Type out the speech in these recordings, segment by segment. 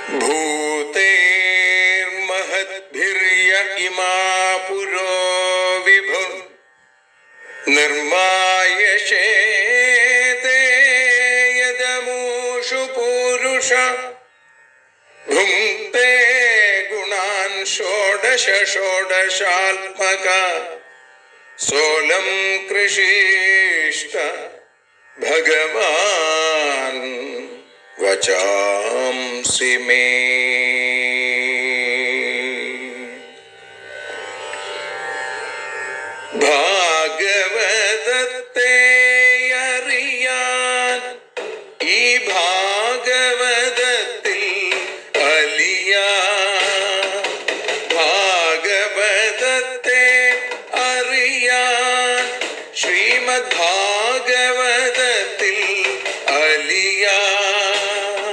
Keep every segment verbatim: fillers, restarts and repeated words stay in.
भूतेर्महद्भिर्य इमा पुरो विभुर् निर्मायशेते यदमूषु पूरुष भुङ्क्ते गुणान् षोडश षोडशात्मका सोऽलं कृषिष्ट भगवान् वचांसि मे। ഭാഗവതത്തെ അറിയാൻ ഈ ഭാഗവതത്തിൽ അലിയാൻ, ഭാഗവതത്തെ അറിയാൻ ശ്രീമദ് ഭാഗവതത്തിൽ അലിയാൻ.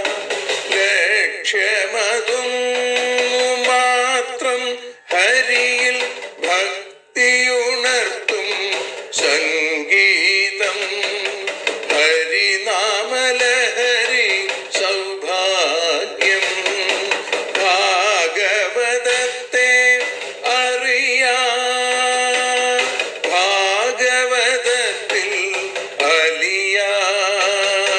ലക്ഷ്യമതൊന്നു മാത്രം ഹരിയിൽ ഭക്തിയുണർത്തും സംഗീതം, ഹരിനാമലഹരി സൗഭാഗ്യം. ഭാഗവതത്തെ അറിയാൻ ഭാഗവതത്തിൽ അലിയാൻ.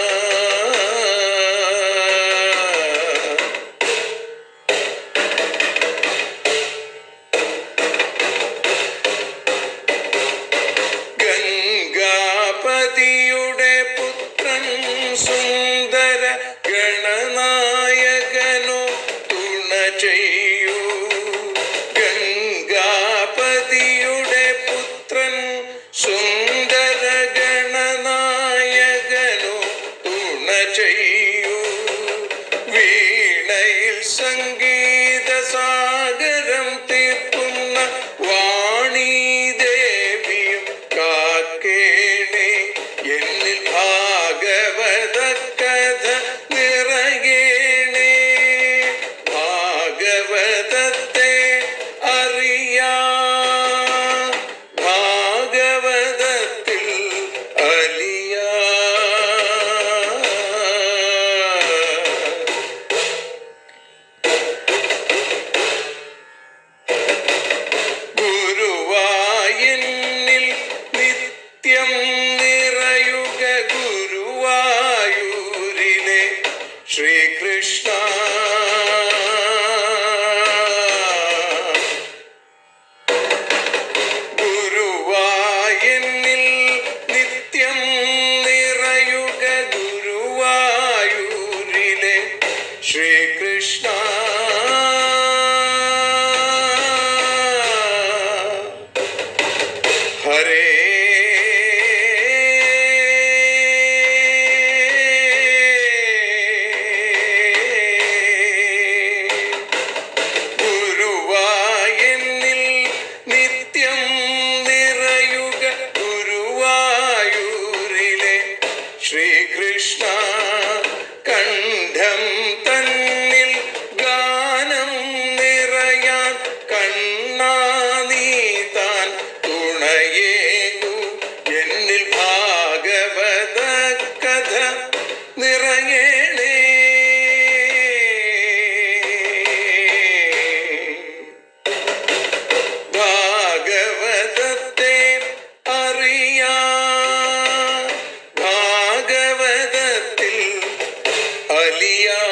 ഗംഗാപതിയുടെ പുത്രൻ സുന്ദര ഗണനായകനോ തുണ ചെയ്യൂ. ഗംഗാപതിയുടെ പുത്രൻ സുന്ദര ഗണനായകനോ തുണ ചെയ്യൂ. വീണയിൽ സംഗീത സാഗരം തീർക്കുന്ന വാണി ദേവിയും കാക്കേണേ. എന്നിൽ ഭാഗവത കഥ നിറയേണേ. ഭാഗവതത്തെ അറിയാൻ ഭാഗവതത്തിൽ അലിയാൻ. ഗുരുവായൂരിൽ നിത്യം നിറയുക ഗുരുവായൂരിലെ ശ്രീകൃഷ്ണ. ഗുരുവായൂരിൽ നിത്യം നിറയുക ഗുരുവായൂരിലെ ശ്രീകൃഷ്ണ. ഹരേ ഗുരുവായൂരിൽ നിത്യം നിറയുക ഗുരുവായൂരിലെ ശ്രീകൃഷ്ണ. കണ്ഠം തന്നിൽ ഗാനം നിറയാൻ കണ്ണാ നീ താൻ തുണയേകു. എന്നിൽ ഭാഗവത കഥ നിറയേണേ. ഭാഗവതത്തെ അറിയാൻ ഭാഗവതത്തിൽ അലിയാൻ.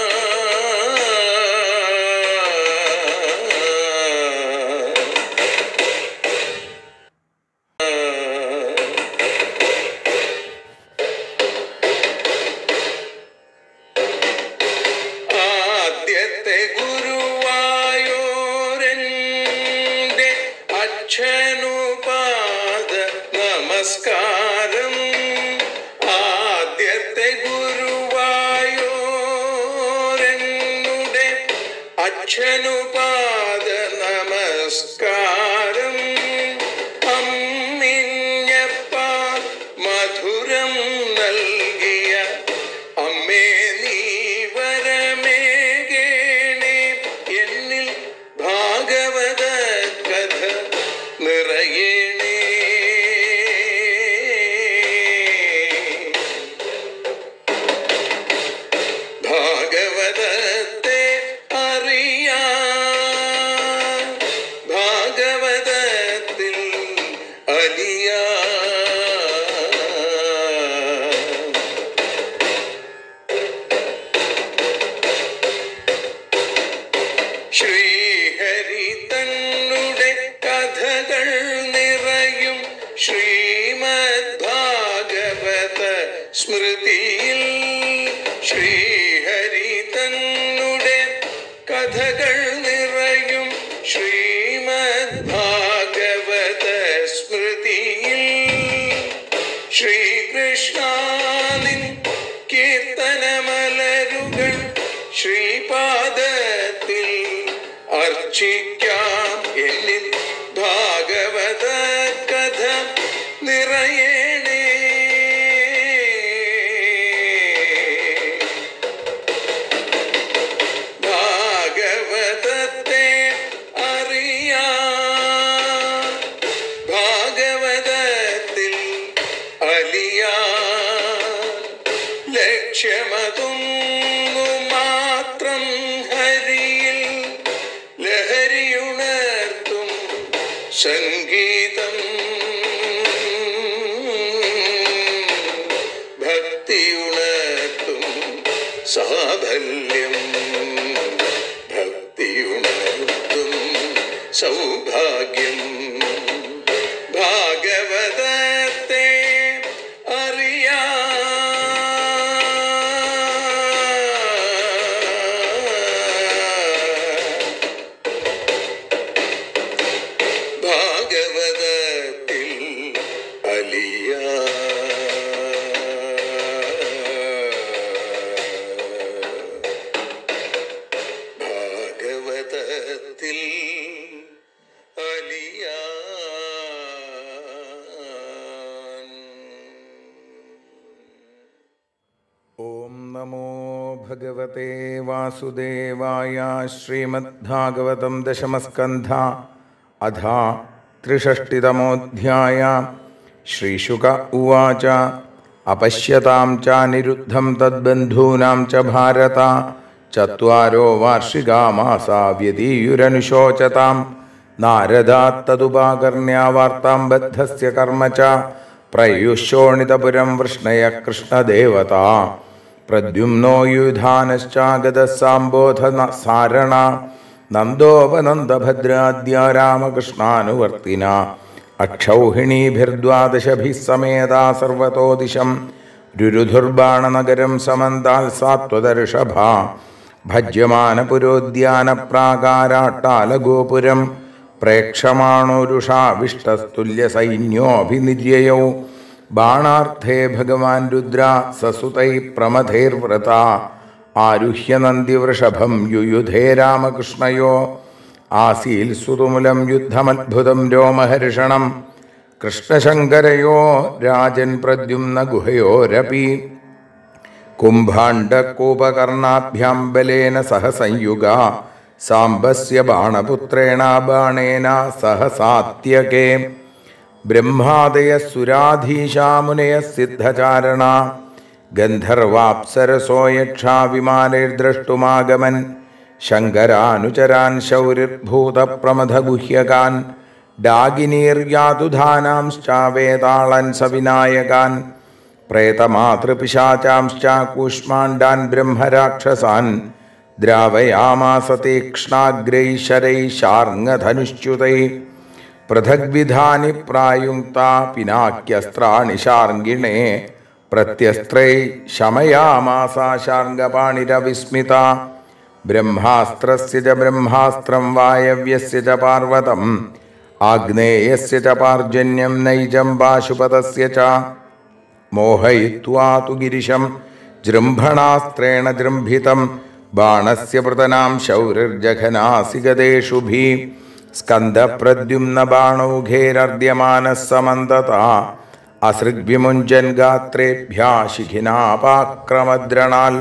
ആദ്യത്തെ ഗുരുവായൂരന്റെ അച്ഛനുപാദ നമസ്കാരം. ആദ്യത്തെ ഗുരുവായൂരനുടെ അച്ഛനുപാദ നമസ്കാരം. അമ്മിഞ്ഞപ്പ മധുരം നൽകിയ അമ്മേ നീ വരമേകേണേ. എന്നിൽ ഭാഗവത കഥ നിറയേണേ. ഭാഗവതത്തെ ശ്രീമദ് ഭാഗവത സ്മൃതിയിൽ ശ്രീഹരി തന്നുടെ കഥകൾ നിറയും ശ്രീമദ് ഭാഗവത സ്മൃതിയിൽ ശ്രീകൃഷ്ണനിൻ കീർത്തനമലരുകൾ ശ്രീപാദത്തിൽ അർച്ചിക്കാം. എന്നിൽ ഭാഗവത കഥ നിറയണേ. ഭാഗവതത്തെ അറിയാം, ഭാഗവതത്തിൽ അലിയാം. ലക്ഷ്യമതൊന്നു മാത്രം ഹരിയിൽ ലഹരിയുണർത്തും സംഗീതം. ഭക്തിയുണർത്തും സാഫല്യം, ഭക്തിയുണർത്തും സൗഭാഗ്യം. ഭാഗവതത്തെ അറിയാം, ഭാഗവതത്തിൽ അലിയാം. ഭാഗവതത്തിൽ അലിയാൻ. ഓം നമോ ഭഗവതേ വാസുദേവായ. ശ്രീമദ്ഭാഗവതം ദശമസ്കന്ധ അഥ ത്രിഷഷ്ടിതമോऽധ്യായ. ശ്രീശുക ഉവാച അപശ്യതാം ച നിരുദ്ധം തദ്ബന്ധൂനാം ച ഭാരത ചത്വാരോ വാർഷികാ മാസാ വ്യതീയുരനുശോചതാം. നാരദാത് തദുപാകർണ്യ വാർത്താം ബദ്ധസ്യ കർമ്മ ച പ്രയുശോണിതപുരം വൃഷ്ണയ കൃഷ്ണദേവതാ. പ്രദ്യുമ്നോ യുധാനശ്ചാഗതഃ സാംബോധ സാരണ നന്ദോപനന്ദഭദ്രാദ്യ രാമകൃഷ്ണാനുവർത്തിന. അക്ഷൗഹിണീഭിർദ്വാദശഭിः സമേതാ സർവതോ ദിശം രുരുധുർബാണനഗരം സമന്താൽ സാത്വദർഷഭ. ഭജ്യമാനപുരോദ്യാനപ്രാകാരാട്ടാലഗോപുരം പ്രേക്ഷമാണോരുഷാവിഷ്ടസ്തുല്യസൈന്യോഭിനിര്യയൗ. ബാണാർത്ഥേ ഭഗവാൻ രുദ്ര സസുതൈ പ്രമഥൈർവ്രത. ആരുഹ്യ നന്ദിവൃഷഭം യുയുധേ രാമകൃഷ്ണയോ. ആസീൽ സുതുമുലം യുദ്ധമദ്ഭുതം രോമഹർഷണം. കൃഷ്ണശങ്കരയോ രാജൻ പ്രദ്യുമ്ന ഗുഹയോരപി. കുംഭാണ്ഡകൂപകർണാഭ്യാം ബലേന സഹ സംയുഗ. സാംബസ്യ ബാണപുത്രേണ ബാണേന സഹ സാത്യകേ. ബ്രഹ്മാദയ സുരാധീശാ മുനയ സിദ്ധചാരണ. ഗന്ധർവാപ്സരസോ യക്ഷാ വിമാനൈർദ്രഷ്ടുമാഗമൻ. ശങ്കരാനുചരാൻ ശൗരിർഭൂതപ്രമഥഗുഹ്യകാൻ. ഡാഗിനീർയാതുധാനാംശ്ചാവേതാളൻ സവിനായകാൻ. പ്രേതമാതൃപിശാചാംശ്ച കൂഷ്മാണ്ഡാൻ ബ്രഹ്മരാക്ഷസാൻ. ദ്രാവയാമാസ തീക്ഷ്ണാഗ്രൈശരൈശാർങ്ങധനുശ്ച്യുതൈ. പൃഥഗ്വിധാനി പ്രായുക്താ പിനാക്യസ്ത്രാണി ശാർങ്കിണേ. പ്രത്യസ്ത്രൈ ശമയാമാസ ശാർങ്കപാണിരവിസ്മിത. ബ്രഹ്മാസ്ത്രസ്യ ച ബ്രഹ്മാസ്ത്രം വായവ്യസ്യ ച പാർവതം. ആഗ്നേയസ്യ ച പാർജന്യം നൈജം പാശുപതസ്യ ച. മോഹയിത്വാ തു ഗിരിശം ജൃംഭണാസ്ത്രേണ ജൃംഭിതം. ബാണസ്യ പൃതനാം ശൗരിർജഘനാസി ഗദേഷുഭി. സ്കന്ദപ്രദ്യുമ്ന ബാണൗഘേരർദ്യമാനഃ സമന്തത. അസൃഗ്വിമുഞ്ജൻ ഗാത്രേഭ്യാ ശിഖിനാപാക്രമദ്രണാൽ.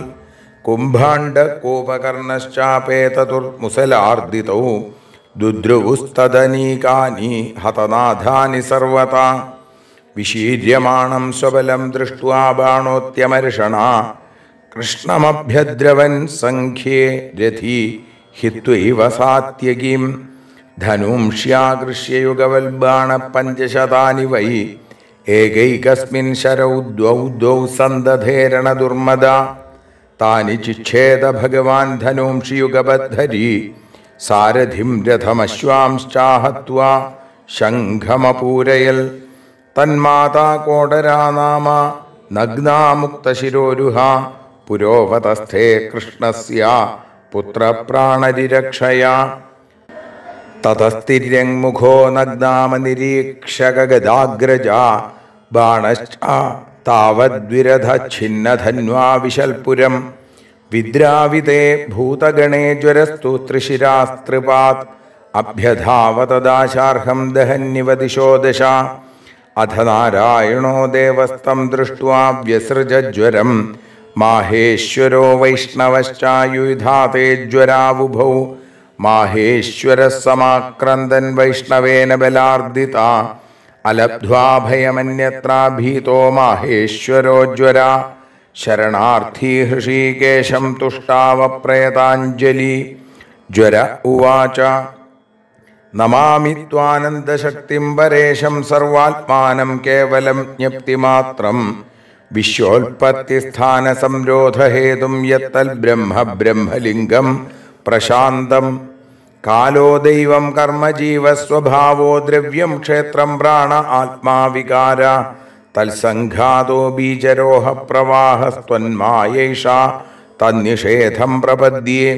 കുംഭാണ്ഡകൂപകർണശ്ചാപേതതുർമുസലാർദിതൗ. ദുദ്രുവുസ്തദനീകാനി ഹതനാഥാനി സർവതാ. വിശീര്യമാണം സ്വബലം ദൃഷ്ട്വാ ബാണോത്യമർഷണ. കൃഷ്ണമഭ്യദ്രവൻ സംഖ്യേ രഥി ഹിത്വൈവ സാത്യകീം. ധനൂംഷ്യാകൃഷ്യയുഗവൽബാണ പഞ്ചശതാനി വൈ. ഏകൈകസ്മിൻ ശരൗ ദ്വൗ ദ്വൗ സന്ദധേരണ ദുർമദ. താനി ചിച്ഛേദ ഭഗവാൻ ധനൂംഷിയുഗബദ്ധരി. സാരഥിം രഥമശ്വാംശ്ചാഹത്വാ ശംഖമപൂരയൽ. തന്മാതാ കോടരാ നാമ നഗ്നാ മുക്തശിരോരുഹ പുരോവതസ്ഥേ കൃഷ്ണസ്യ പുത്രപ്രാണരിരക്ഷയാ തതസ്ഥിര്യങ്മുഖോ നഗ്നാമനിരീക്ഷകഗദാഗ്രജ ബാണശ്ച താവദ്വിരധച്ഛിന്നധന്വാ വിശൽപുരം വിദ്രാവിതേ ഭൂതഗണേ ജ്വരസ്തു ത്രിശിരാസ്ത്രിപാത് അഭ്യധാവതദാശാർഹം ദഹന്യവ ദിശോ ദശ അധ നാരായണോ ദേവസ്തം ദൃഷ്ട്വാ വ്യസൃജജ്വരം മാഹേശ്വരോ വൈഷ്ണവശ്ചായുധാതേ ജ്വരാവുഭൗ മാഹേശ്വരഃ സമാക്രന്ദൻ വൈഷ്ണവേന ബലാർദിത അലബ്ധ്വാ ഭയമന്യത്രാ ഭീതോ മാഹേശ്വരോ ജ്വര ശരണാർത്ഥീ ഹൃഷീകേശം തുഷ്ടാവപ്രയതാഞ്ജലി ജ്വര ഉവാച നമാമി ത്വാനന്ദശക്തിം പരേശം സർവാത്മാനം കേവലം ജ്ഞപ്തിമാത്രം വിശ്വോൽപത്തിസ്ഥാനസംരോധഹേതും യത്തൽ ബ്രഹ്മ ബ്രഹ്മലിംഗം പ്രശാന്തം കാലോ ദൈവം കർമ്മജീവസ്വഭാവോ ദ്രവ്യം ക്ഷേത്രം പ്രാണ ആത്മാവികാര തത്സംഘാതോ ബീജരോഹ പ്രവാഹസ്ത്വന്മായൈഷ തന്നിഷേധം പ്രപദ്യേ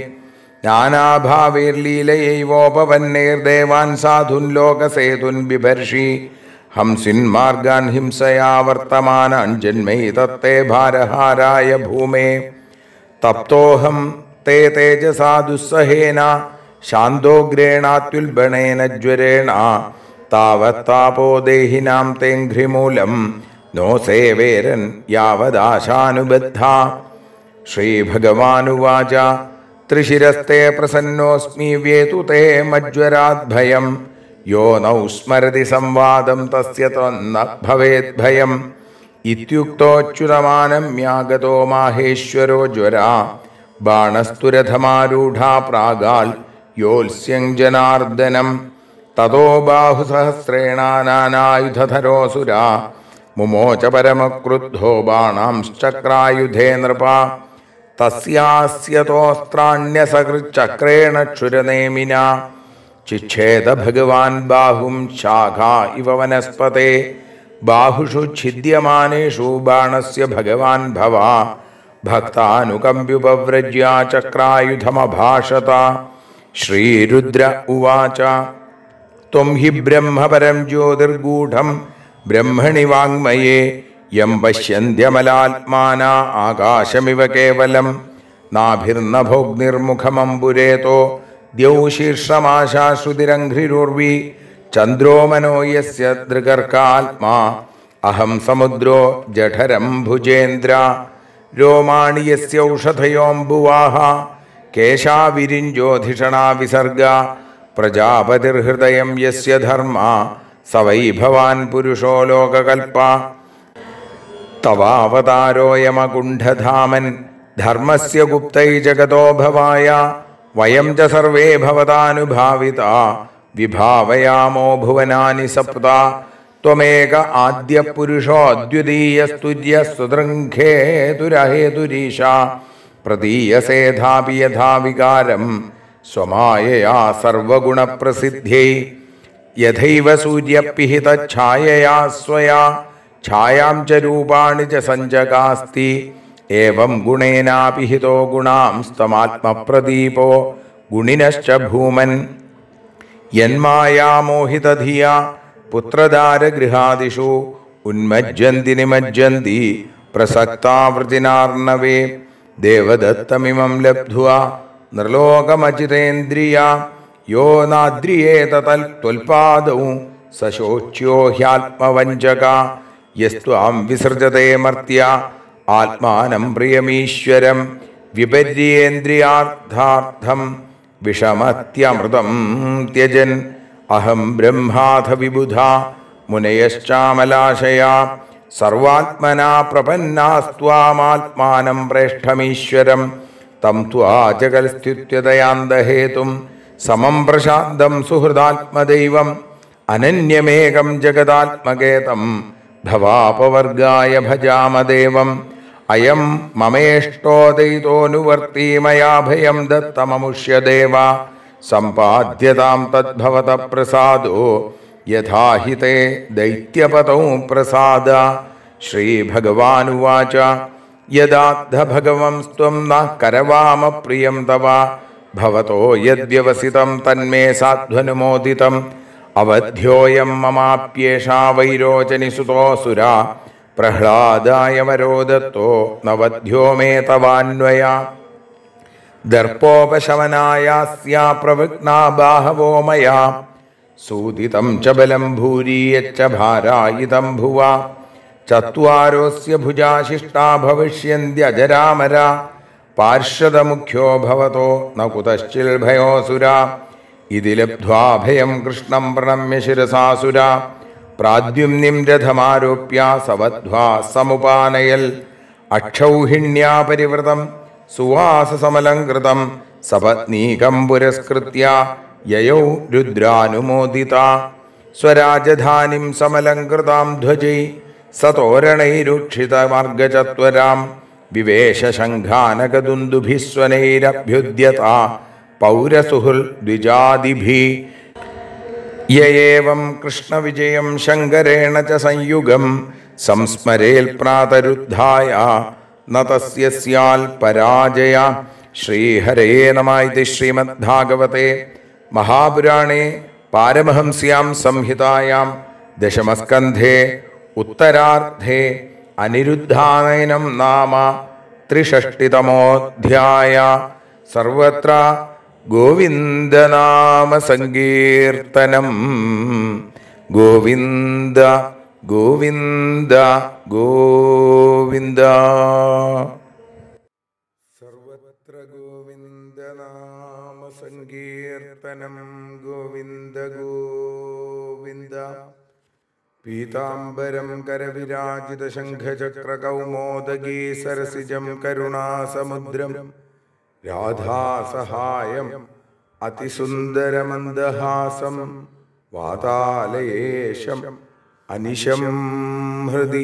ജ്ഞാനാഭാവൈർലീലയൈവോപവന്നൈർദേവാൻ സാധുൻ ലോകസേതുൻ ബിഭർഷി ഹംസിന്മാർഗാൻ ഹിംസയാ വർത്തമാനാൻ ജന്മൈതത്തേ ഭാരഹാരായ ഭൂമേ തപ്തോഹം തേ തേജസാ ദുസ്സഹേന ശാന്തോഗ്രേണാത്യുൽബണേന ജ്വരേണ താവത്താപോ ദേഹിനാം തേഘ്രിമൂലം നോ സേവേരൻ യാവദാശാനുബദ്ധ ശ്രീഭഗവാനുവാച ത്രിശിരസ്തേ പ്രസന്നോസ്മി വ്യേതു തേ മജ്വരാത് ഭയം യോ നൗ സ്മരതി സംവാദം തസ്യ ത്വന്ന ഭവേത് ഭയം ഇത്യുക്തോച്യുതമാനമ്യാഗതോ മാഹേശ്വരോ ജ്വര ബാണസ്തുരഥമാരൂഢാ പ്രാഗാൽ യോത്സ്യം ജനാർദ്ദനം തതോ ബാഹുസഹസ്രേണ നാനായുധധരോസുര മുമോച പരമക്രുദ്ധോ ബാണാംശ്ചക്രായുധേ നൃപ തസ്യാസ്യതോസ്ത്രാണ്യസകൃച്ചക്രേണ ക്ഷുരനേമിന ചിച്ഛേദ ഭഗവാൻ ബാഹും ശാഖാ ഇവ വനസ്പതേ ബാഹുഷു ഛിദ്യമാനേഷു ബാണസ്യ ഭഗവാൻ ഭവ ഭക്താനുകമ്പ്യുപവ്രജ്യ ചക്രായുധമഭാഷത ശ്രീരുദ്ര ഉവാച ത്വം ഹി ബ്രഹ്മപരം ജ്യോതിർഗൂഢം ബ്രഹ്മണി വാങ്മയേ യം പശ്യന്ത്യമലാത്മാന ആകാശമിവ കേവലം നാഭിർനഭോഗ്നിർമുഖമംബുരേതോ ദ്യൗ ശീർഷമാശാശ്രുതിരംഘ്രിരുർവി ചന്ദ്രോ മനോ യസ്യ ദൃഗർക്കാത്മാ അഹം സമുദ്രോ ജഠരം ഭുജേന്ദ്ര രോമാണി യസ്യൗഷധയോംബുവാഹ കേശാവിരിഞ്ജോധിഷണാ വിസർഗ പ്രജാപതിർഹൃദയം യസ്യ ധർമ്മ സ വൈ ഭവാൻ പുരുഷോ ലോകകൽപ്പ തവാവതാരോയമകുണ്ഠധാമൻ ധർമ്മസ്യ ഗുപ്തൈ ജഗതോ ഭവായ വയം ച സർവേ ഭവതാനുഭാവിതാ വിഭാവയാമോ ഭുവനാനി സപ്ത ത്വമേക ആദ്യ പുരുഷോ ദ്വിതീയസ്തുര്യ സുദൃംഘേതുരഹേതുരീശ പ്രതീയസേധാപി യഥാ വികാരം സ്വമായയാ സർവഗുണപ്രസിദ്ധ്യൈ യഥൈവ സൂര്യപിഹിതഛായയാ സ്വയാ ഛായാം ച രൂപാണി ച സഞ്ജകാസ്തി ഏവം ഗുണേനാപിഹിതോ ഗുണാംസ്തമാത്മപ്രദീപോ ഗുണിനശ്ച ഭൂമൻ യന്മായാമോഹിതധിയാ പുത്രദാരഗൃഹാദിഷു ഉന്മജ്ജന്തി നിമജ്ജന്തി പ്രസക്താവൃതിനാർണവേ ദേവദത്തമിമം ലബ്ധ്വാ നൃലോകമജിതേന്ദ്രിയ യോ നാദ്രിയേത തൽത്വൽപാദൗ സശോച്യോ ഹ്യാത്മവഞ്ചക യസ്ത്വാം വിസൃജതേ മർത്യ ആത്മാനം പ്രിയമീശ്വരം വിപര്യേന്ദ്രിയാർത്ഥാർത്ഥം വിഷമത്യമൃതം ത്യജൻ അഹം ബ്രഹ്മാഥ വിബുധ മുനയശ്ചാമലാശയാ സർവാത്മനാ പ്രപന്നാസ്ത്വാമാത്മാനം പ്രേഷ്ഠമീശ്വരം തം ത്വാ ജഗൽസ്ത്യുത്യതയാന്തഹേതും സമം പ്രശാന്തം സുഹൃദാത്മദൈവം അനന്യമേകം ജഗദാത്മകേതം ഭവാപവർഗായ ഭജാമദേവം അയം മമേഷ്ടോദയിതോനുവർത്തി മയാ ഭയം ദത്തമമുഷ്യദേവ സമ്പാദ്യതാം തദ്ഭവത പ്രസാദോ യഥാഹിതേ ദൈത്യപതൗ പ്രസാദ. ശ്രീഭഗവാനുവാച യദാദ്ധ ഭഗവംസ്ത്വം ന കരവാമ പ്രിയം തവ ഭവതോ യദ്വ്യവസിതം തന്മേ സാധ്വനുമോദിതം. അവധ്യോയം മമാപ്യേഷാ വൈരോചനിസുതോസുര പ്രഹ്ലാദായ വരോ ദത്തോ നവധ്യോ മേ തവാന്വയ. ദർപ്പോപശമനായാസ്യാ പ്രവൃഗ്നാ ബാഹവോ മയാ സൂദിതം ച ബലം ഭൂരി യച്ഛ ഭാരായിതം ഭുവാ. ചത്വാരോസ്യ ഭുജാശിഷ്ടാ ഭവിഷ്യന്ത്യജരാമര പാർശ്വതമുഖ്യോ ഭവതോ ന കുതശ്ചിൽ ഭയോസുര. ഇതി ലബ്ധ്വാ ഭയം കൃഷ്ണം പ്രണമ്യ ശിരസാസുര പ്രാദ്യുമ്നിം രഥമാരോപ്യ സവധ്വാ സമുപാനയൽ. അക്ഷൗഹിണ്യാ പരിവൃതം സുവാസസമലംകൃതം സപത്നീകം പുരസ്കൃത്യ യയൗ രുദ്രാനുമോദിത. സ്വരാജധാനിം സമലംകൃതാം ധ്വജൈ സതോരണൈരുക്ഷിതമാർഗചത്വരാം വിവേശ ശംഖാനകദുന്ദുഭിസ്വനൈരഭ്യുദ്യത പൗരസുഹൃൽ ദ്വിജാദിഭി. യേവം കൃഷ്ണവിജയം ശങ്കരേണ ച സംയുഗം സംസ്മരേൽ പ്രാതരുദ്ധായ ന തസ്യ സ്യാൽ പരാജയ. ശ്രീഹരേ നമഃ. ഇതി ശ്രീമദ്ഭാഗവതേ മഹാപുരാണേ പാരമഹംസ്യാം സംഹിതായാം ദശമസ്കന്ധേ ഉത്തരാർദ്ധേ അനിരുദ്ധാനയനം നാമ ത്രിഷഷ്ടിതമോऽധ്യായ. സർവത്ര ഗോവിന്ദനാമ സങ്കീർത്തനം. ഗോവിന്ദ ഗോവിന്ദ ഗോവിന്ദ. സർവത്ര ഗോവിന്ദനാമ സങ്കീർത്തനം. ഗോവിന്ദ ഗോവിന്ദ. പീതാംബരം കരവിരാജിത ശംഖചക്രകൗമോദഗീ സരസിജം കരുണാസമുദ്രം രാധാസഹായം അതിസുന്ദരമന്ദഹാസം വാതാലയേശം അനിശം ഹൃദി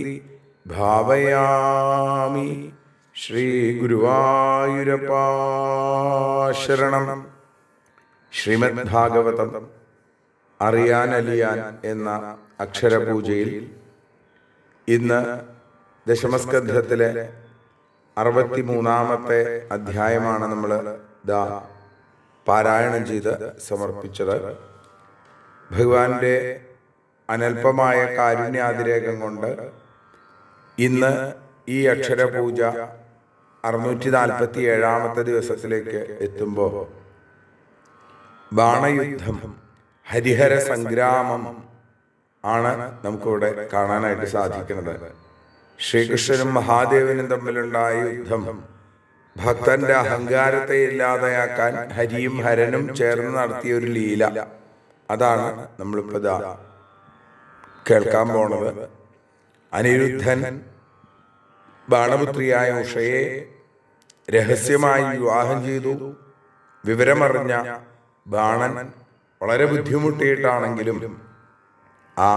ഭാവയാമി. ശ്രീഗുരുവായൂരപ്പാ ശരണം. ശ്രീമദ്ഭാഗവതം അറിയാനലിയാൻ എന്ന അക്ഷരപൂജയിൽ ഇന്ന് ദശമസ്കന്ധത്തിലെ അറുപത്തിമൂന്നാമത്തെ അധ്യായമാണ് നമ്മൾ ദാ പാരായണം ചെയ്ത് സമർപ്പിച്ചത്. ഭഗവാന്റെ അനൽപമായ കാരുണ്യാതിരേകം കൊണ്ട് ഇന്ന് ഈ അക്ഷരപൂജ അറുന്നൂറ്റി നാൽപ്പത്തി ഏഴാമത്തെ ദിവസത്തിലേക്ക് എത്തുമ്പോൾ ബാണയുദ്ധം, ഹരിഹര സംഗ്രാമം ആണ് നമുക്കിവിടെ കാണാനായിട്ട് സാധിക്കുന്നത്. ശ്രീകൃഷ്ണനും മഹാദേവനും തമ്മിലുണ്ടായ യുദ്ധം ഭക്തന്റെ അഹങ്കാരത്തെ ഇല്ലാതെയാക്കാൻ ഹരിയും ഹരനും ചേർന്ന് നടത്തിയ ഒരു ലീല, അതാണ് നമ്മളിപ്പോൾ ഇതാ കേൾക്കാൻ പോണത്. അനിരുദ്ധൻ ബാണപുത്രിയായ ഉഷയെ രഹസ്യമായി വിവാഹം ചെയ്തു. വിവരമറിഞ്ഞ ബാണൻ വളരെ ബുദ്ധിമുട്ടിയിട്ടാണെങ്കിലും ആ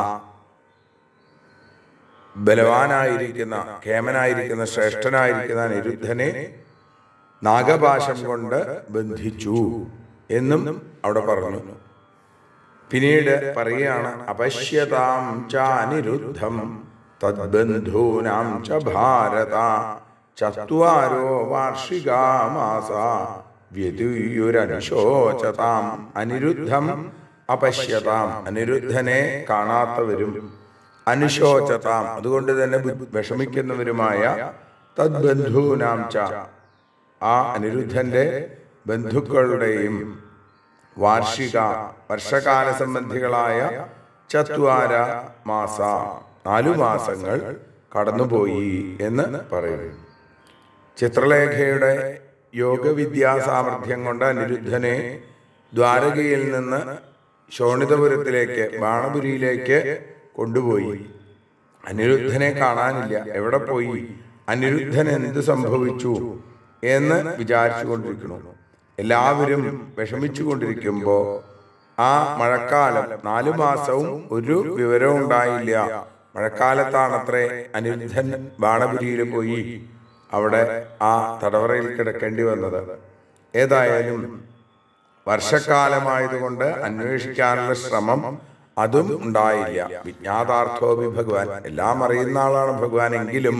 ബലവാനായിരിക്കുന്ന കേമനായിരിക്കുന്ന ശ്രേഷ്ഠനായിരിക്കുന്ന അനിരുദ്ധനെ നാഗപാശം കൊണ്ട് ബന്ധിച്ചു എന്നും അവിടെ പറഞ്ഞു. പിന്നീട് പറയുകയാണ്, അപശ്യതാം ച അനിരുദ്ധം തദ്ബന്ധൂനാം ച ഭാരത ചത്വാരോ വാർഷികാ മാസ വ്യതുയുരനുശോചതാം. അനിരുദ്ധം അപശ്യതാം, അനിരുദ്ധനെ കാണാത്തവരും അനുശോചതാം, അതുകൊണ്ട് തന്നെ വിഷമിക്കുന്നവരുമായ തദ്ബന്ധൂനാം ച, ആ അനിരുദ്ധന്റെ ബന്ധുക്കളുടെയും വാർഷിക വർഷകാല സംബന്ധികളായ ചത്വാര മാസ, നാലു മാസങ്ങൾ കടന്നുപോയി എന്ന് പറയുന്നു. ചിത്രലേഖയുടെ യോഗവിദ്യാ സാമർഥ്യം കൊണ്ട് അനിരുദ്ധനെ ദ്വാരകയിൽ നിന്ന് ശോണിതപുരത്തിലേക്ക് ബാണപുരിയിലേക്ക് കൊണ്ടുപോയി. അനിരുദ്ധനെ കാണാനില്ല. എവിടെ പോയി, അനിരുദ്ധൻ എന്ത് സംഭവിച്ചു എന്ന് വിചാരിച്ചു കൊണ്ടിരിക്കുന്നു. എല്ലാവരും വിഷമിച്ചു കൊണ്ടിരിക്കുമ്പോൾ ആ മഴക്കാലം, നാലു മാസവും ഒരു വിവരവും ഉണ്ടായില്ല. മഴക്കാലത്താണത്രേ അനിരുദ്ധൻ ബാണപുരിയിൽ പോയി അവിടെ ആ തടവറയിൽ കിടക്കേണ്ടി വന്നത്. ഏതായാലും വർഷക്കാലമായതുകൊണ്ട് അന്വേഷിക്കാനുള്ള ശ്രമം അതും ഉണ്ടായില്ല. വിജ്ഞാതാർത്ഥോപി ഭഗവാൻ, എല്ലാം അറിയുന്ന ആളാണ് ഭഗവാൻ എങ്കിലും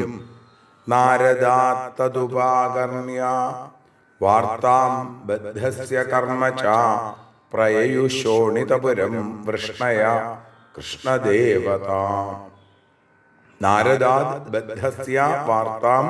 നാരദാത്തതുപാകർണ്യ വാർത്താം ബദ്ധസ്യ കർമ്മ ച പ്രയയുഷോണിതപുരം വൃഷ്ണയ കൃഷ്ണദേവത. നാരദാത് ബദ്ധസ്യ വാർത്താം,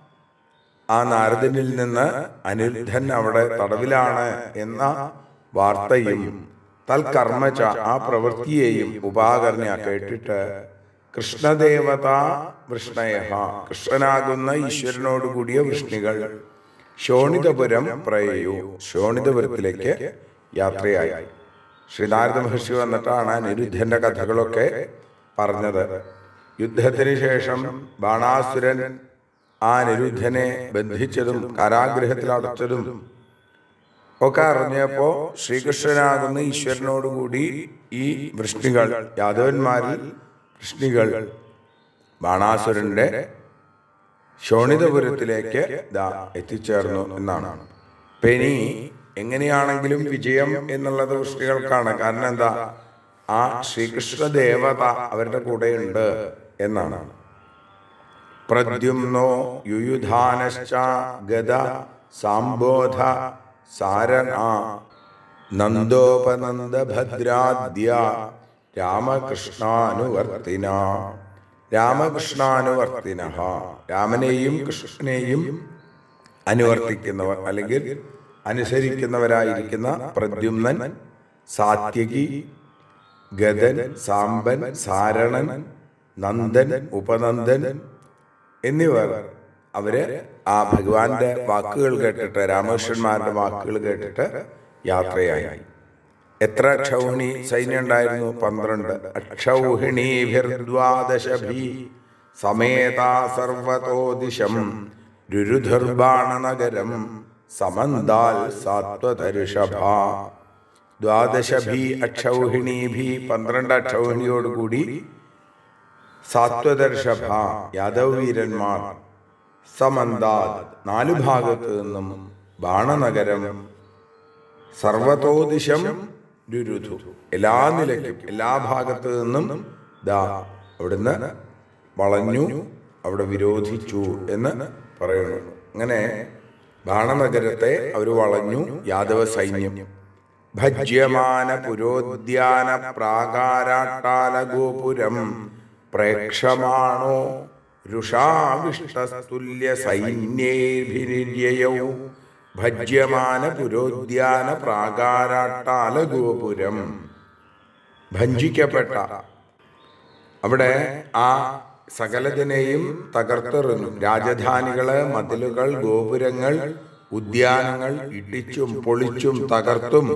ആ നാരദനിൽ നിന്ന് അനിരുദ്ധൻ അവിടെ തടവിലാണ് എന്ന വാർത്തയും തൽക്കർമ്മച, ആ പ്രവൃത്തിയെയും ഉപാകർണ്യ കേട്ടിട്ട് കൃഷ്ണദേവത വൃഷ്ണയ, കൃഷ്ണനാകുന്ന ഈശ്വരനോട് കൂടിയ വൃഷ്ണികൾ ശോണിതപുരം പ്രയയു, ശോണിതപുരത്തിലേക്ക് യാത്രയായി. ശ്രീനാരദ മഹർഷി വന്നിട്ടാണ് അനിരുദ്ധന്റെ കഥകളൊക്കെ പറഞ്ഞത്. യുദ്ധത്തിന് ശേഷം ബാണാസുരൻ ആ അനിരുദ്ധനെ ബന്ധിച്ചതും കാരാഗ്രഹത്തിൽ അടച്ചതും ഒക്കെ അറിഞ്ഞപ്പോ ശ്രീകൃഷ്ണനാകുന്ന ഈശ്വരനോടുകൂടി ഈ വൃഷ്ണികൾ, യാദവന്മാരിൽ വൃഷ്ണികൾ ബാണാസുരന്റെ ശോണിതപുരത്തിലേക്ക് ദാ എത്തിച്ചേർന്നു എന്നാണ്. അപ്പൊ ഇനി എങ്ങനെയാണെങ്കിലും വിജയം എന്നുള്ളത് വൃഷ്ണികൾക്കാണ്. കാരണം എന്താ, ആ ശ്രീകൃഷ്ണ ദേവത അവരുടെ കൂടെയുണ്ട് എന്നാണ്. പ്രദ്യുമ്നോ യുയുധാനശ്ച ഗദ സാംബോധ സാരണ നന്ദോപനന്ദ ഭദ്രാദ്യ രാമകൃഷ്ണാനുവർത്തിന. രാമകൃഷ്ണാനുവർത്തിന, രാമനെയും കൃഷ്ണനെയും അനുവർത്തിക്കുന്നവർ അല്ലെങ്കിൽ അനുസരിക്കുന്നവരായിരിക്കുന്ന പ്രദ്യുമ്നൻ, സാത്യകി, ഗദൻ, സാമ്പൻ, സാരണൻ, നന്ദൻ, ഉപനന്ദൻ എന്നിവർ അവര് ആ ഭഗവാന്റെ വാക്കുകൾ കേട്ടിട്ട്, രാമകൃഷ്ണന്മാരുടെ വാക്കുകൾ കേട്ടിട്ട് യാത്രയായി. എത്ര അക്ഷൗഹിണി സൈന്യം ഉണ്ടായിരുന്നു? പന്ത്രണ്ട്. അക്ഷൗഹിണീഭിർദ്വാദശഭി സമേതാ സർവതോ ദിശം രുരുധുർബാണനഗരം സമന്താൽ സാത്വതരുഷഭ. ദ്വാദശഭി അക്ഷൗഹിണീഭി, പന്ത്രണ്ട് അക്ഷൗഹിണിയോടുകൂടി സാത്വതർഷഭ യാദവ വീരന്മാർ, സമന്താത് നാലു ഭാഗത്തു നിന്നും ബാണനഗരം, സർവതോദിശം രുരുധു എല്ലാ നിലയ്ക്കും എല്ലാ ഭാഗത്തു നിന്നും ദാ അവിടുന്ന് വളഞ്ഞു, അവിടെ വിരോധിച്ചു എന്ന് പറയുന്നു. അങ്ങനെ ബാണനഗരത്തെ അവർ വളഞ്ഞു യാദവ സൈന്യം. ഭജ്യമാന പുരോദ്യാന പ്രാകാരാട്ടാല ഗോപുരം പ്രേക്ഷമാണോ രുഷാവിഷ്ടസ്തുല്യ സൈന്യേഭിനിര്യയൗ. ഭജ്യമാന പുരോദ്യാന പ്രാകാരാട്ടാല ഗോപുരം, ഭഞ്ജിക്കപ്പെട്ട അവിടെ ആ സകലതിനെയും തകർത്തെറിഞ്ഞു. രാജധാനികള്, മതിലുകൾ, ഗോപുരങ്ങൾ, ഉദ്യാനങ്ങൾ ഇടിച്ചും പൊളിച്ചും തകർത്തും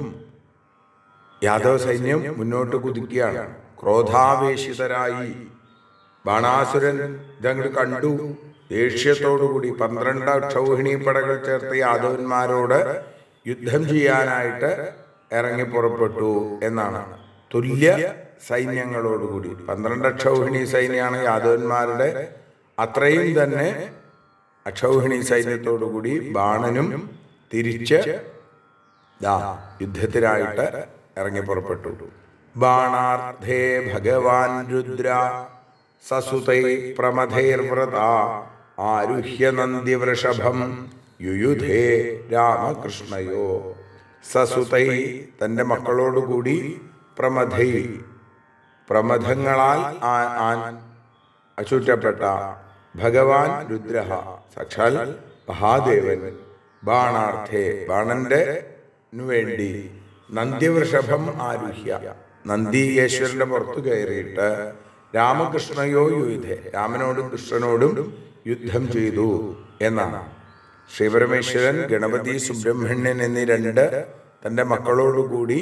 യാദവ സൈന്യം മുന്നോട്ട് കുതിക്കുകയാണ്. ക്രോധാവേശിതരായി ബാണാസുരൻ ഇതങ്ങോട്ട് കണ്ടു. ദേഷ്യത്തോടുകൂടി പന്ത്രണ്ട് ക്ഷൗഹിണി പടകൾ ചേർത്ത് യാദവന്മാരോട് യുദ്ധം ചെയ്യാനായിട്ട് ഇറങ്ങി പുറപ്പെട്ടു എന്നാണ്. തുല്യ സൈന്യങ്ങളോടുകൂടി പന്ത്രണ്ട് അക്ഷൗഹിണി സൈന്യമാണ് യാദവന്മാരുടെ. അത്രയും തന്നെ അക്ഷൗഹിണി സൈന്യത്തോടുകൂടി ബാണനും തിരിച്ച് ദാ യുദ്ധത്തിനായിട്ട് ഇറങ്ങി പുറപ്പെട്ടു. ബാണാർത്ഥേ ഭഗവാൻ രുദ്ര സസുതൈ പ്രമഥൈർവ്രത ആരുഹ്യ നന്ദിവൃഷഭം യുയുധേ രാമകൃഷ്ണയോ. സസുതൈ തൻ്റെ മക്കളോടുകൂടി, പ്രമഥൈ പ്രമഥങ്ങളാൽ അചുറ്റപ്പെട്ട ഭഗവാൻ രുദ്ര സാക്ഷാൽ മഹാദേവൻ, ബാണാർത്ഥേ ബാണന്റെ വേണ്ടി, നന്ദിവൃഷഭം ആരുഹ്യ നന്ദികേശ്വരന്റെ പുറത്തു കയറിയിട്ട് രാമകൃഷ്ണയോ യുദ്ധേ രാമനോടും കൃഷ്ണനോടും യുദ്ധം ചെയ്തു എന്നാണ്. ശ്രീപരമേശ്വരൻ, ഗണപതി, സുബ്രഹ്മണ്യൻ എന്നീ രണ്ട് തൻ്റെ മക്കളോടുകൂടി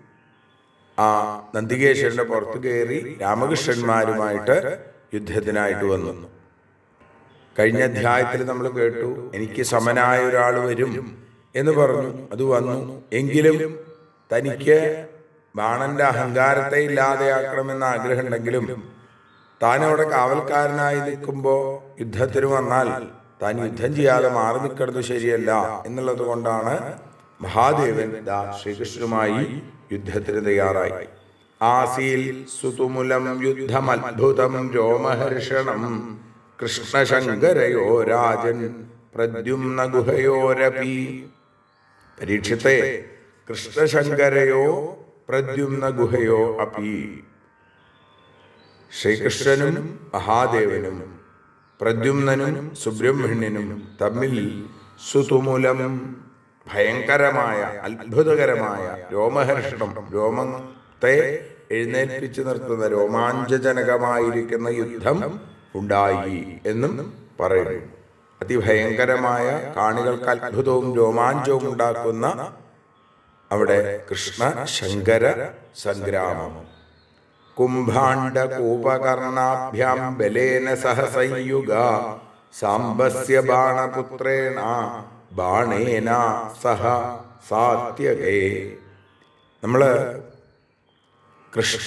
ആ നന്ദികേശ്വരന്റെ പുറത്തു കയറി രാമകൃഷ്ണന്മാരുമായിട്ട് യുദ്ധത്തിനായിട്ട് വന്നു. കഴിഞ്ഞ അധ്യായത്തിൽ നമ്മൾ കേട്ടു, എനിക്ക് സമനായ ഒരാൾ വരും എന്ന് പറഞ്ഞു. അത് വന്നു. എങ്കിലും തനിക്ക് ബാണന്റെ അഹങ്കാരത്തെ ഇല്ലാതെയാക്കണമെന്ന ആഗ്രഹം ഉണ്ടെങ്കിലും താൻ അവിടെ കാവൽക്കാരനായി നിൽക്കുമ്പോൾ യുദ്ധത്തിന് വന്നാൽ താൻ യുദ്ധം ചെയ്യാതെ മാറി നിൽക്കുന്നത് ശരിയല്ല എന്നുള്ളത് കൊണ്ടാണ് മഹാദേവൻ ദാ ശ്രീകൃഷ്ണനുമായി യുദ്ധത്തിന് തയ്യാറായി. ആസീൽ സുതുമുലം യുദ്ധമത്ഭുതം രോമഹർഷണം കൃഷ്ണശങ്കരയോ രാജൻ പ്രദ്യുമ്ന ഗുഹയോരപി. പരീക്ഷത്തെ കൃഷ്ണശങ്കരയോ പ്രദ്യുമ്ന ഗുഹയോ അപി. ശ്രീകൃഷ്ണനും മഹാദേവനും പ്രദ്യുമ്നനും സുബ്രഹ്മണ്യനും തമ്മിൽ സുതുമുലം ഭയങ്കരമായ അത്ഭുതകരമായ രോമഹർഷണം, രോമത്തെ എഴുന്നേൽപ്പിച്ചു നിർത്തുന്ന രോമാഞ്ചജനകമായിരിക്കുന്ന യുദ്ധം ഉണ്ടായി എന്നും പറയുന്നു. അതിഭയങ്കരമായ കാണികൾക്ക് അത്ഭുതവും രോമാഞ്ചവും ഉണ്ടാക്കുന്ന അവിടെ കൃഷ്ണ ശങ്കര സംഗ്രാമം. കുംഭാണ്ഡ കൂപകർണാഭ്യാം ബലേന സഹ സംയുഗ സാംബസ്യ ബാണപുത്രേണ ബാണേന സഹ സാത്യകേ. നമ്മള് കൃഷ്ണ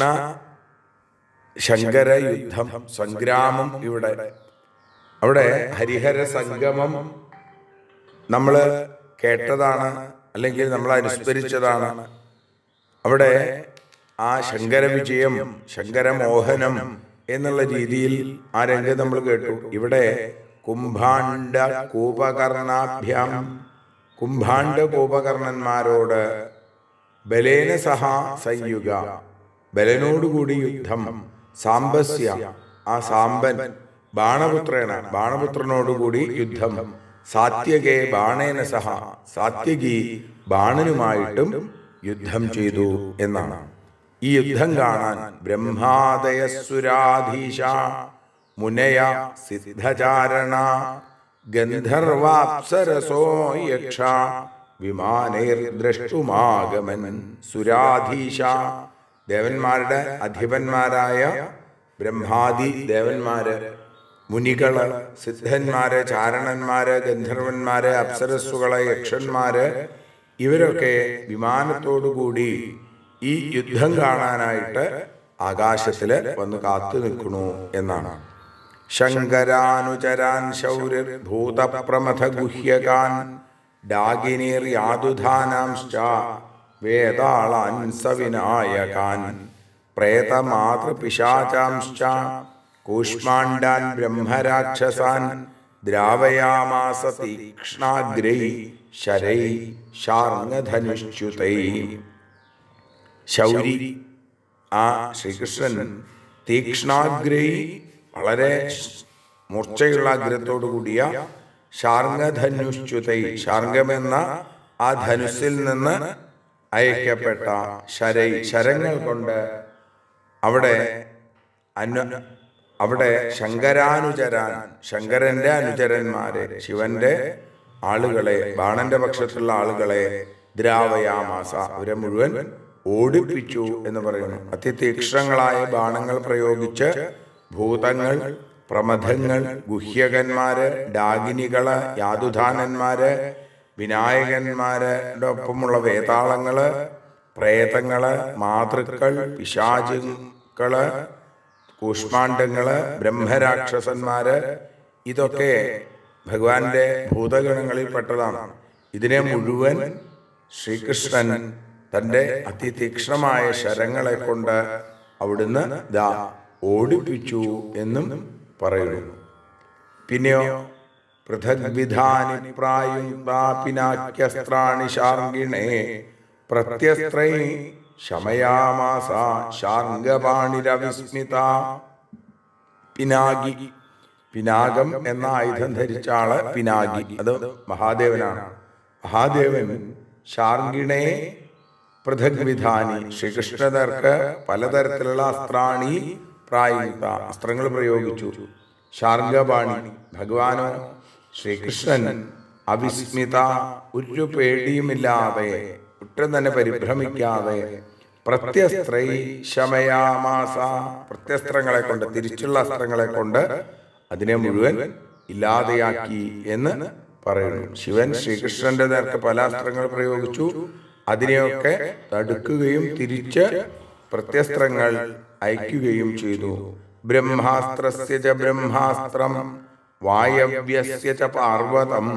ശങ്കര യുദ്ധം സംഗ്രാമം ഇവിടെ അവിടെ ഹരിഹര സംഗമം നമ്മൾ കേട്ടതാണ്, അല്ലെങ്കിൽ നമ്മൾ അനുസ്മരിച്ചതാണ്. അവിടെ ആ ശങ്കര വിജയം, ശങ്കരമോഹനം എന്നുള്ള രീതിയിൽ ആ രംഗം നമ്മൾ കേട്ടു. ഇവിടെ കുംഭാണ്ഡ കൂപകർണാഭ്യാം, കുംഭാണ്ഡ കൂപകർണന്മാരോട് ബലേന സഹ സംയുഗ, ബലനോടുകൂടി യുദ്ധം, സാംബസ്യ ആ സാമ്പൻ ബാണപുത്രേണ ബാണപുത്രനോടുകൂടി യുദ്ധം, സാത്യകേ ബാണേന സഹ സാത്യകി ബാണനുമായിട്ടും യുദ്ധം ചെയ്തു എന്നാണ്. ഈ യുദ്ധം കാണാൻ ബ്രഹ്മാദയസുരാധീശ മുനയ സിദ്ധചാരണ ഗന്ധർവാപ്സരസോ യക്ഷ വിമാനൈർ ദ്രഷ്ടുമാഗമൻ. സുരാധീശ ദേവന്മാരുടെ അധിപന്മാരായ ബ്രഹ്മാദി ദേവന്മാര്, മുനികള്, സിദ്ധന്മാര്, ചാരണന്മാര്, ഗന്ധർവന്മാര്, അപ്സരസ്സുകള്, യക്ഷന്മാര്, ഇവരൊക്കെ വിമാനത്തോടുകൂടി ഈ യുദ്ധം കാണാനായിട്ട് ആകാശത്തില് വന്ന് കാത്തു നിൽക്കണു എന്നാണ്. ശങ്കരാനുചരാൻ ശൗരിർ ഭൂതപ്രമഥ ഗുഹ്യകാൻ ഡാഗിനീർ യാതുധാനാംശ്ച വേതാളാൻ സവിനായകാൻ പ്രേതമാതൃപിശാചാംശ്ച കൂഷ്മാണ്ഡാൻ ബ്രഹ്മരാക്ഷസാൻ ദ്രാവയാമാസ തീക്ഷ്ണാഗ്രൈ ശരൈ ശാർങ്ങധനുഷ്യുതൈ. ശൗരി ആ ശ്രീകൃഷ്ണൻ തീക്ഷ്ണാഗ്രൈ വളരെ മൂർച്ചയുള്ള അഗ്രത്തോടു കൂടിയ ശാർങ്ങധനുഷ്യുതൈ, ശാർഗമെന്ന ആ ധനുസ്സിൽ നിന്ന് അയക്കപ്പെട്ട ശരൈ, ശരങ്ങൾ കൊണ്ട് അവിടെ അനു അവിടെ ശങ്കരാനുചരാൻ, ശങ്കരന്റെ അനുചരന്മാരെ, ശിവന്റെ ആളുകളെ, ബാണന്റെ പക്ഷത്തുള്ള ആളുകളെ ദ്രാവയാമാസ അവരെ മുഴുവൻ ഓടിപ്പിച്ചു എന്ന് പറയുന്നു. അതിതീക്ഷ്ണങ്ങളായ ബാണങ്ങൾ പ്രയോഗിച്ച് ഭൂതങ്ങൾ, പ്രമഥങ്ങൾ, ഗുഹ്യകന്മാര്, ഡാഗിനികള്, യാതുധാനന്മാര്, വിനായകന്മാരുടെ ഒപ്പമുള്ള വേതാളങ്ങള്, പ്രേതങ്ങള്, മാതൃക്കൾ, പിശാചുക്കള്, കൂഷ്മാണ്ഡങ്ങള്, ബ്രഹ്മരാക്ഷസന്മാര്, ഇതൊക്കെ ഭഗവാന്റെ ഭൂതഗണങ്ങളിൽപ്പെട്ടതാണ്. ഇതിനെ മുഴുവൻ ശ്രീകൃഷ്ണൻ തൻ്റെ അതിതീക്ഷ്ണമായ ശരങ്ങളെ കൊണ്ട് അവിടുന്ന് ദാ ഓടിപ്പിച്ചു എന്നും പറയുന്നു. പിന്നെയോ പൃഥഗ്വിധാനി പ്രായുക്താപിനാക്യസ്ത്രാണി ശാർഗിണേ പ്രത്യസ്ത്രൈ ശമയാമാസ ശാർഗപാണിരവിസ്മിത. പിനാകി, പിനാകം എന്ന ആയുധം ധരിച്ച ആള് പിനാകി, അത് മഹാദേവനാണ്. മഹാദേവൻ ശാർഗിണേ പൃഥഗ്വിധാനി, ശ്രീകൃഷ്ണർക്ക് പലതരത്തിലുള്ള അസ്ത്രാണി പ്രായുക്ത, അസ്ത്രങ്ങൾ പ്രയോഗിച്ചു. ശാർഗപാണി, ഭഗവാനോ ശ്രീകൃഷ്ണൻ അവിസ്മിത, ഒരു പേടിയുമില്ലാതെ, ഒട്ടും തന്നെ പരിഭ്രമിക്കാതെ, പ്രത്യസ്ത്രൈ ശമയാമാസ, പ്രത്യസ്ത്രങ്ങളെ കൊണ്ട്, തിരിച്ചുള്ള അസ്ത്രങ്ങളെ കൊണ്ട് അതിനെ മുഴുവൻ ഇല്ലാതെയാക്കി എന്ന് പറയുന്നു. ശിവൻ ശ്രീകൃഷ്ണന്റെ നേർക്ക് പല അസ്ത്രങ്ങൾ പ്രയോഗിച്ചു, അതിനെയൊക്കെ തടുക്കുകയും തിരിച്ച് പ്രത്യസ്ത്രങ്ങൾ അയക്കുകയും ചെയ്തു. ബ്രഹ്മാസ്ത്രസ്യ ച ബ്രഹ്മാസ്ത്രം വായവ്യസ്യ ച പാർവതം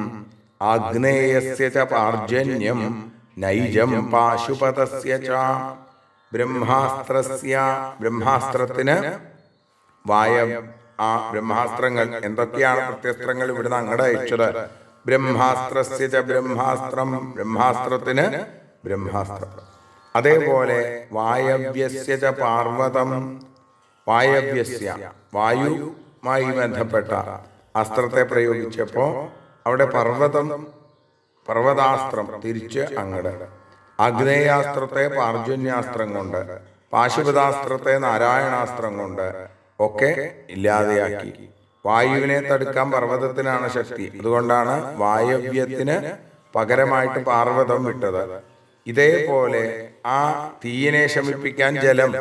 ആഗ്നേയസ്യ ച പാർജന്യം നൈജം പാശുപതസ്യ ച ബ്രഹ്മാസ്ത്രസ്യ ബ്രഹ്മാസ്ത്രത്തിന് വായ ആ ബ്രഹ്മാസ്ത്രങ്ങൾ എന്തൊക്കെയാണ് പ്രത്യസ്ത്രങ്ങൾ ഇവിടുന്ന് അങ്ങടെ അയച്ചത്. ബ്രഹ്മാസ്ത്രസ്യ ച ബ്രഹ്മാസ്ത്രം ബ്രഹ്മാസ്ത്രത്തിന് ബ്രഹ്മാസ്ത്രം. അതേപോലെ വായവ്യസ്യ ച പാർവതം വായവ്യസ്യ വായുമായി ബന്ധപ്പെട്ട അസ്ത്രത്തെ പ്രയോഗിച്ചപ്പോ അവിടെ പർവ്വതം പർവ്വതാസ്ത്രം തിരിച്ച് അങ്ങട്, അഗ്നേയാസ്ത്രത്തെ പാർജന്യാസ്ത്രം കൊണ്ട്, പാശുപതാസ്ത്രത്തെ നാരായണാസ്ത്രം കൊണ്ട് ഒക്കെ ഇല്ലാതെയാക്കി. വായുവിനെ തടുക്കാൻ പർവ്വതത്തിനാണ് ശക്തി. അതുകൊണ്ടാണ് വായവ്യത്തിന് പകരമായിട്ട് പാർവ്വതം വിട്ടത്. ഇതേപോലെ ആ തീയിനെ ശമിപ്പിക്കാൻ ജലം,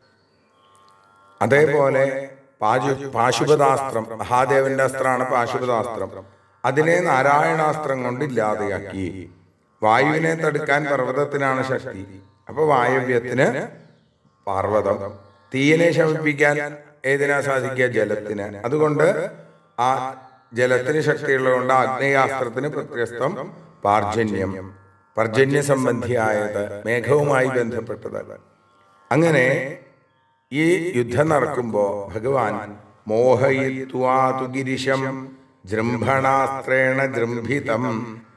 അതേപോലെ പാശു പാശുപതാസ്ത്രം മഹാദേവന്റെ അസ്ത്രമാണ് പാശുപതാസ്ത്രം, അതിനെ നാരായണാസ്ത്രം കൊണ്ട് ഇല്ലാതെയാക്കി. വായുവിനെ തടുക്കാൻ പർവ്വതത്തിനാണ് ശക്തി, അപ്പൊ വായവ്യത്തിന് പാർവ്വതം. തീയിനെ ശമിപ്പിക്കാൻ ഏതിനാ സാധിക്കുക? ജലത്തിന്. അതുകൊണ്ട് ആ ജലത്തിന് ശക്തിയുള്ളതുകൊണ്ട് ആഗ്നേയാസ്ത്രത്തിന് പ്രത്യസ്തം പാർജന്യം, പർജന്യ സംബന്ധിയായത്, മേഘവുമായി ബന്ധപ്പെട്ടത്. അങ്ങനെ ഈ യുദ്ധം നടക്കുമ്പോ ഭഗവാൻ മോഹയിത്വാതു ഗിരിശം ജൃംഭണാസ്ത്രേണ ജൃംഭിതം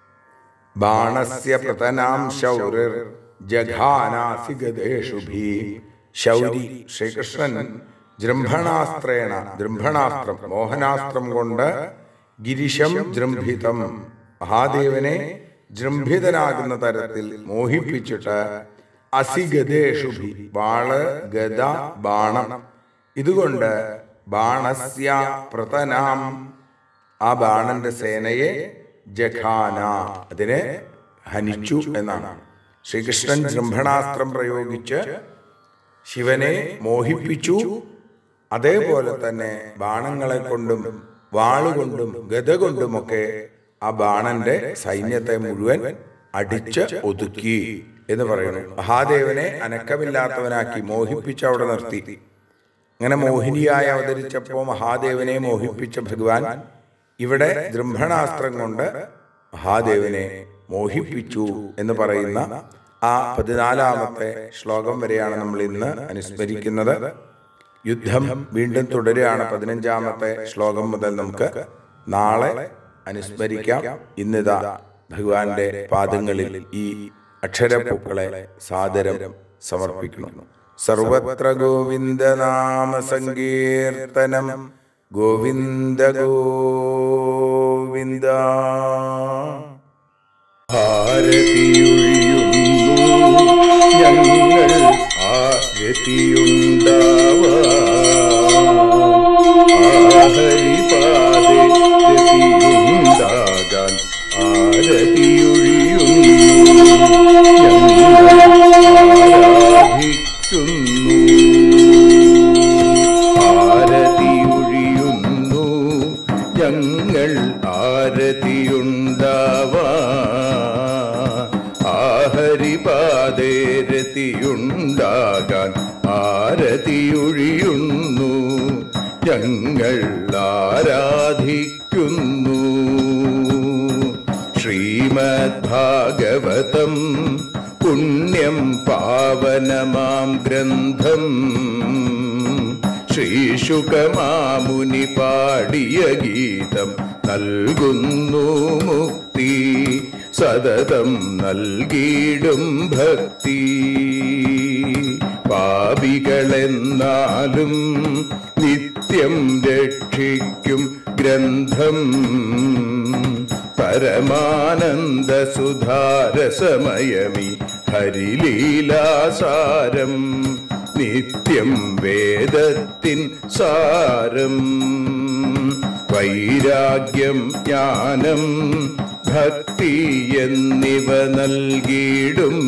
ബാണസ്യ പ്രതനാം ശൗരിർ ജഘാനാസി ഗദേഷുഭി. ശൗരി ശ്രീകൃഷ്ണൻ ജൃംഭണാസ്ത്രേണ ജൃംഭണാസ്ത്രം മോഹനാസ്ത്രം കൊണ്ട് ഗിരിശം ജൃംഭിതം മഹാദേവനെ ജൃംഭിതനാകുന്ന തരത്തിൽ മോഹിപ്പിച്ചിട്ട് അസിഗദേഷുഭി ബാള് ഗദ ബാണം ഇതുകൊണ്ട് ബാണസ്യ പ്രതനാം ആ ബാണന്റെ സേനയെ ജഘാന അതിനെ ഹനിച്ചു എന്നാണ്. ശ്രീകൃഷ്ണൻ ജൃംഭണാസ്ത്രം പ്രയോഗിച്ച് ശിവനെ മോഹിപ്പിച്ചു. അതേപോലെ തന്നെ ബാണങ്ങളെ കൊണ്ടും വാളുകൊണ്ടും ഗദ കൊണ്ടുമൊക്കെ ആ ബാണന്റെ സൈന്യത്തെ മുഴുവൻ അടിച്ച് ഒതുക്കി എന്ന് പറയുന്നു. മഹാദേവനെ അനക്കമില്ലാത്തവനാക്കി മോഹിപ്പിച്ച് അവിടെ നിർത്തി. അങ്ങനെ മോഹിനിയായി അവതരിച്ചപ്പോ മഹാദേവനെ മോഹിപ്പിച്ച ഭഗവാൻ ഇവിടെ ജൃംഭണാസ്ത്രം കൊണ്ട് മഹാദേവനെ മോഹിപ്പിച്ചു എന്ന് പറയുന്ന ആ പതിനാലാമത്തെ ശ്ലോകം വരെയാണ് നമ്മൾ ഇന്ന് അനുസ്മരിക്കുന്നത്. യുദ്ധം വീണ്ടും തുടരുകയാണ്. പതിനഞ്ചാമത്തെ ശ്ലോകം മുതൽ നമുക്ക് നാളെ അനുസ്മരിക്കാം. ഇന്നിതാ ഭഗവാന്റെ പാദങ്ങളിൽ ഈ അക്ഷരപ്പൂക്കളെ സാദരം സമർപ്പിക്കുന്നു. സർവത്ര ഗോവിന്ദ നാമ സങ്കീർത്തനം ഗോവിന്ദ ഗോവിന്ദ. ആരതിയൊഴിയുന്നു ഞങ്ങൾ ആരതിയുണ്ടാവാൻ ഹരിപാദേ രതിയുണ്ടാകാൻ ആരതിയൊഴിയുന്നു ഞങ്ങൾ ആരാധിക്കുന്നു. ആരതിയൊഴിയുന്നു ഞങ്ങൾ ആരതിയുണ്ടാവാൻ ഹരിപാദേ രതിയുണ്ടാകാൻ ആരതിയൊഴിയുന്നു ഞങ്ങൾ ആരാധിക്കുന്നു. ശ്രീമദ് ഭാഗവതം പുണ്യം പാവനമാം ഗ്രന്ഥം ശ്രീശുകമാമുനി പാടിയ ഗീതം നൽകുന്നു മുക്തി സതതം നൽകിയിടും ഭക്തി. പാപികളെന്നാലും നിത്യം രക്ഷിക്കും ഗ്രന്ഥം പരമാനന്ദ സുധാരസമയമി ഹരിലീലാസാരം നിത്യം വേദത്തിൻ സാരം. വൈരാഗ്യം ജ്ഞാനം ഭക്തി എന്നിവ നൽകിയിടും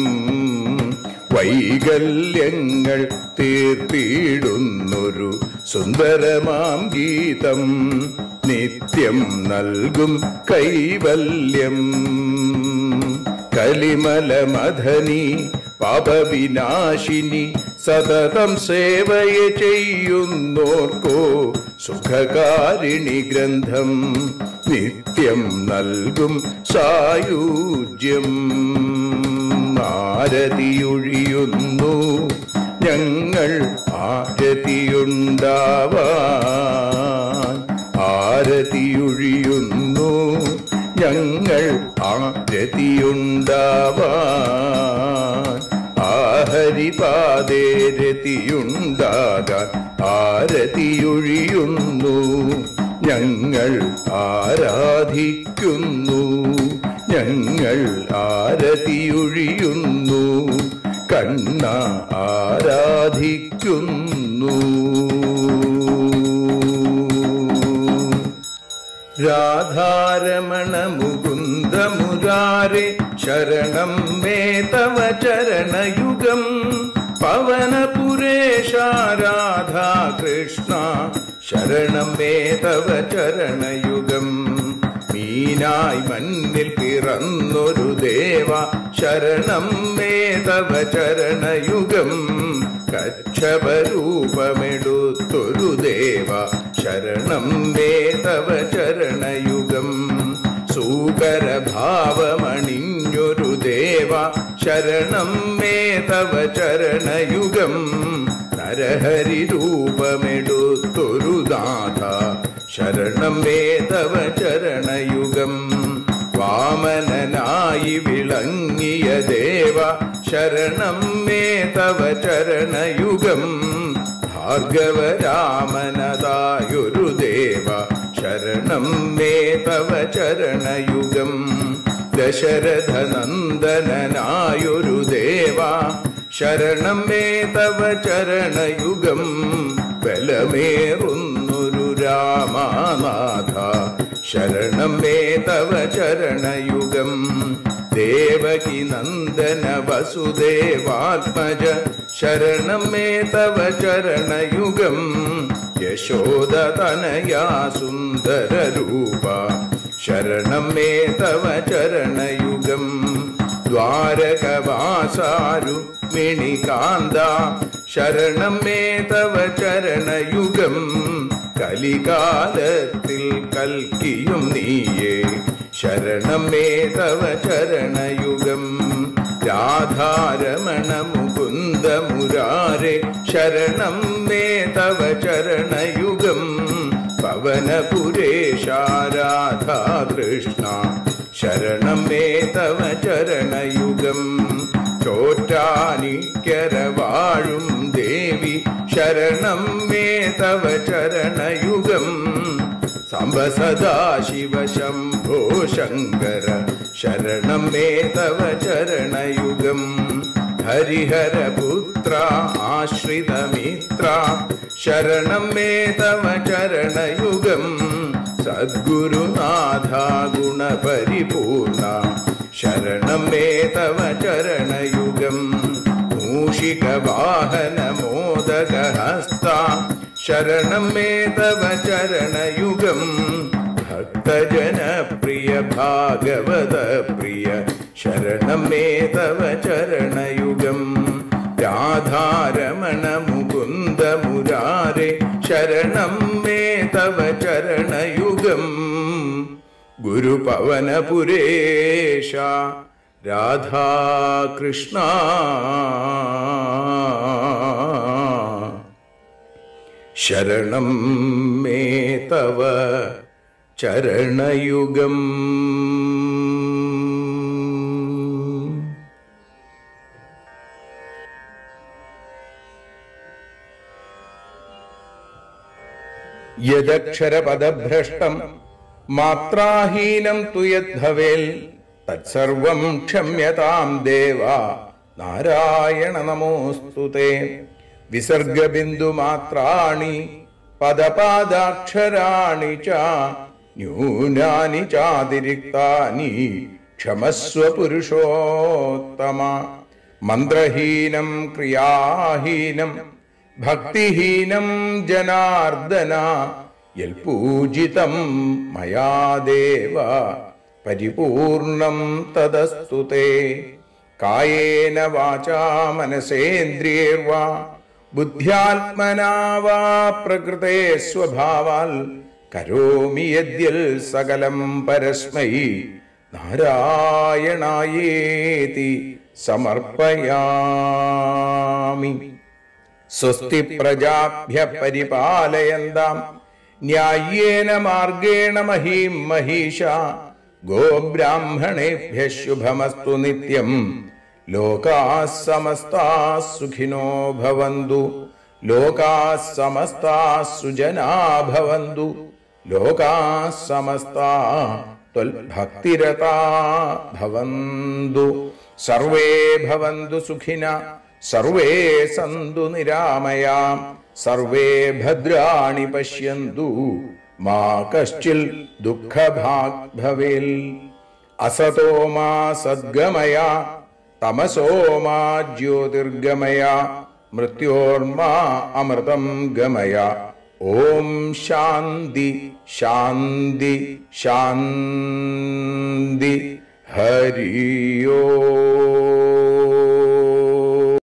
വൈകല്യങ്ങൾ തീർത്തിടുന്നൊരു സുന്ദരമാം ഗീതം നിത്യം നൽകും കൈവല്യം. കലിമലമഥനി പാപവിനാശിനി സതതം സേവയ ചെയ്യുന്നോർക്കോ സുഖകാരിണി ഗ്രന്ഥം നിത്യം നൽകും സായുജ്യം. ആരതിയൊഴിയുന്നു ഞങ്ങൾ ആരതിയുണ്ടാവാൻ ആരതിയൊഴിയുന്നു ഞങ്ങൾ ആരതിയുണ്ടാവാൻ ആഹരിപാദേ രതിയുണ്ടാകാൻ ആരതിയൊഴിയുന്നു ഞങ്ങൾ ആരാധിക്കുന്നു ഞങ്ങൾ ആരതിയൊഴിയുന്നു കണ്ണ ആരാധിക്കുന്നു രാധാരമണ മുകുന്ദ മുരാരെ ശരണം മേ തവ ചരണയുഗം പവനപുരേശ രാധാ കൃഷ്ണ ശരണം മേ തവ ചരണയുഗം മീനായി മണ്ണിൽ പിറന്നൊരു ദേവ ശരണം മേ തവ ചരണയുഗം കച്ഛപരൂപമെടുത്തൊരു ദേവ ശരണം മേ തവ ചരണയുഗം സൂകരഭാവമണിഞ്ഞൊരു ദേവ ശരണം മേ തവ ചരണയുഗം നരഹരി രൂപമെടുത്തൊരു നാഥ ശരണം മേ തവ ചരണയുഗം വാമനനായി വിളങ്ങിയ ദേവ ശരണം മേ തവ ചരണയുഗം ഭാർഗവരാമനതായൊരു ദേവ ശരണം മേ തവ ചരണയുഗം ദശരഥനന്ദനായൊരു ദേവ ശരണം മേ തവ ചരണയുഗം ബലമേറുന്നൊരു രാമനാഥ ശരണം മേ തവ ചരണയുഗം ദേവകി നന്ദന വസുദേവാത്മജ ശരണം മേ തവ ചരണയുഗം യശോദതനയാ സുന്ദര രൂപ ശരണം മേ തവ ചരണയുഗം ദ്വാരകവാസാരുക്മിണികാന്ത ശരണം മേ തവ ചരണയുഗം കലികാലത്തിൽ കൽക്കിയും നീയേ ശരണം മേ തവ ചരണയുഗം രാധാരമണ മുകുന്ദ മുരാരെ ശരണം മേ തവ ചരണയുഗം പവനപുരേശ രാധാ കൃഷ്ണ ശരണം മേ തവ ചരണയുഗം ചോറ്റാനിക്കര വാഴും ദേവി ശരണം മേ തവ ചരണയുഗം സാംബ സദാശിവ ശംഭോ ശങ്കര ശരണം മേ തവ ചരണയുഗം ഹരിഹരപുത്ര ആശ്രിതമിത്ര ശരണം മേ തവ ചരണയുഗം സദ്ഗുരുനാഥ ഗുണപരിപൂർണ ശരണം മേ തവ ചരണയുഗം മൂഷിക വാഹന മോദകഹസ്ത ശരണം മേ തവ ചരണയുഗം ഭക്തജനപ്രിയ ഭാഗവത പ്രിയ ശരണം മേ തവ ചരണയുഗം രാധാരമണ മുകുന്ദ മുരാരെ ശരണം മേ തവ ചരണയുഗം ഗുരുപവനപുരേശ രാധാകൃഷ്ണ ശരണം മേ തവ ചരണയുഗം യദക്ഷരപദഭ്രഷ്ടം മാത്രാഹീനം തു യദ്ഭവേൽ തത്സർവം ക്ഷമ്യതാം ദേവ നാരായണ നമോസ്തുതേ വിസർഗബിന്ദുമാത്രാണി പദപാദാക്ഷരാണി ച ന്യൂനാനി ചാതിരിക്താനി ക്ഷമസ്വ പുരുഷോത്തമ മന്ത്രഹീനം ക്രിയാഹീനം ഭക്തിഹീനം ജനാർദ്ദന യൽപൂജിതം മയാ ദേവ പരിപൂർണം തദസ്തു തേ കായേന വാചാ മനസേന്ദ്രിയേർവാ ബുദ്ധ്യാത്മനാ വാ പ്രകൃതേ സ്വഭാവാൽ കരോമി യദ്യൽ സകലം പരസ്മൈ നാരായണായേതി സമർപ്പയാമി. സ്വസ്തി പ്രജാഭ്യ പരിപാലയന്താം ന്യായേന മാർഗേണ മഹീം മഹീഷ ഗോബ്രാഹ്മണേഭ്യ ശുഭമസ്തു നിത്യം ലോകാഃ സമസ്താഃ സുഖിനോ ഭവന്തു ലോകാഃ സമസ്താഃ സുജനാഃ ഭവന്തു ലോകാഃ സമസ്താഃ ത്വൽഭക്തിരതാഃ ഭവന്തു സർവേ ഭവന്തു സുഖിനഃ സർവേ സന്തു നിരാമയാഃ സർവേ ഭദ്രാണി പശ്യന്തു മാ കശ്ചിൽ ദുഃഖഭാഗ് ഭവേൽ അസതോ മാ സദ്ഗമയ തമസോ മാ ജ്യോതിർഗമയ മൃത്യോർമാ അമൃതം ഗമയ ഓം ശാന്തി ശാന്തി ശാന്തി ഹരി ഓം.